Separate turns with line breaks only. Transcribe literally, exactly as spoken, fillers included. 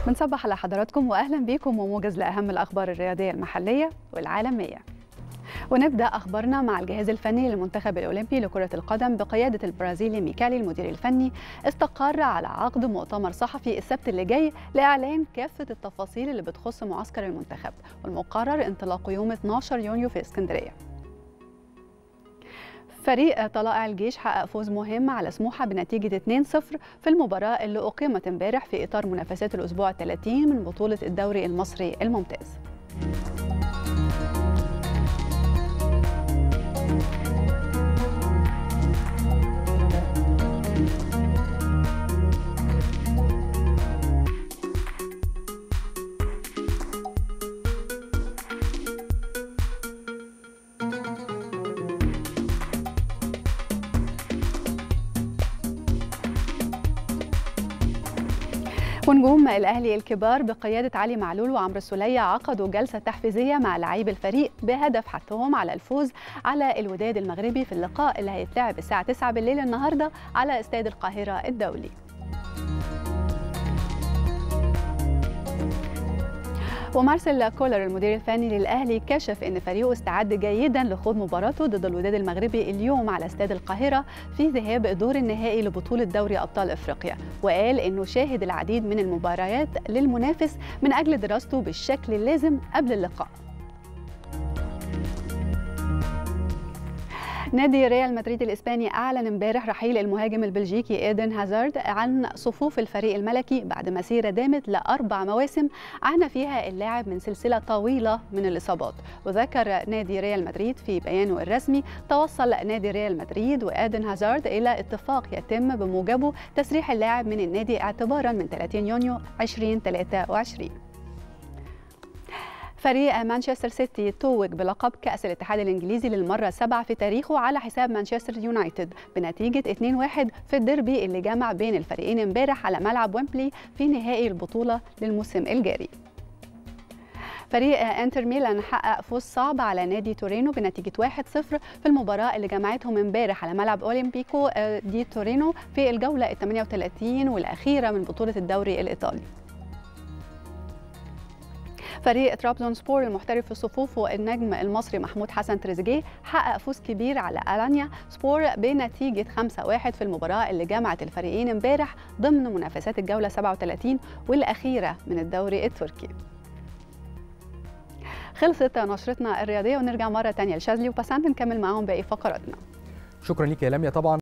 بنصبح على حضراتكم واهلا بكم وموجز لاهم الاخبار الرياضيه المحليه والعالميه. ونبدا اخبارنا مع الجهاز الفني للمنتخب الاولمبي لكره القدم بقياده البرازيلي ميكالي المدير الفني استقر على عقد مؤتمر صحفي السبت اللي جاي لاعلان كافه التفاصيل اللي بتخص معسكر المنتخب، والمقرر انطلاقه يوم اثناشر يونيو في اسكندريه. فريق طلائع الجيش حقق فوز مهم على سموحة بنتيجة اثنين صفر في المباراة اللي أقيمت امبارح في إطار منافسات الأسبوع الثلاثين من بطولة الدوري المصري الممتاز. ونجوم الأهلي الكبار بقيادة علي معلول وعمرو السولية عقدوا جلسة تحفيزية مع لاعبي الفريق بهدف حثهم على الفوز على الوداد المغربي في اللقاء اللي هيتلعب الساعة تسعة بالليل النهاردة على استاد القاهرة الدولي. ومارسيل كولر المدير الفني للأهلي كشف أن فريقه استعد جيدا لخوض مباراته ضد الوداد المغربي اليوم على استاد القاهرة في ذهاب الدور النهائي لبطولة دوري أبطال أفريقيا، وقال أنه شاهد العديد من المباريات للمنافس من أجل دراسته بالشكل اللازم قبل اللقاء. نادي ريال مدريد الإسباني أعلن امبارح رحيل المهاجم البلجيكي إيدن هازارد عن صفوف الفريق الملكي بعد مسيرة دامت لأربع مواسم عانى فيها اللاعب من سلسلة طويلة من الإصابات. وذكر نادي ريال مدريد في بيانه الرسمي توصل نادي ريال مدريد وإيدن هازارد إلى اتفاق يتم بموجبه تسريح اللاعب من النادي اعتبارا من ثلاثين يونيو ألفين وثلاثة وعشرين. فريق مانشستر سيتي توج بلقب كأس الاتحاد الإنجليزي للمرة السابعة في تاريخه على حساب مانشستر يونايتد بنتيجة اثنين واحد في الديربي اللي جمع بين الفريقين امبارح على ملعب ويمبلي في نهائي البطولة للموسم الجاري. فريق انتر ميلان حقق فوز صعب على نادي تورينو بنتيجة واحد صفر في المباراة اللي جمعتهم امبارح على ملعب أولمبيكو دي تورينو في الجولة الثامنة والثلاثين والأخيرة من بطولة الدوري الإيطالي. فريق ترابزون سبور المحترف في صفوفه النجم المصري محمود حسن تريزيجيه حقق فوز كبير على ألانيا سبور بنتيجة خمسة واحد في المباراة اللي جمعت الفريقين امبارح ضمن منافسات الجولة سبعة وثلاثين والأخيرة من الدوري التركي. خلصت نشرتنا الرياضية ونرجع مرة تانية لشاذلي وبسنت نكمل معاهم باقي فقراتنا.
شكرا ليك يا لميا. طبعا